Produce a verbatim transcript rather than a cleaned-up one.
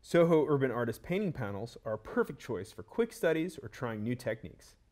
SoHo Urban Artist painting panels are a perfect choice for quick studies or trying new techniques.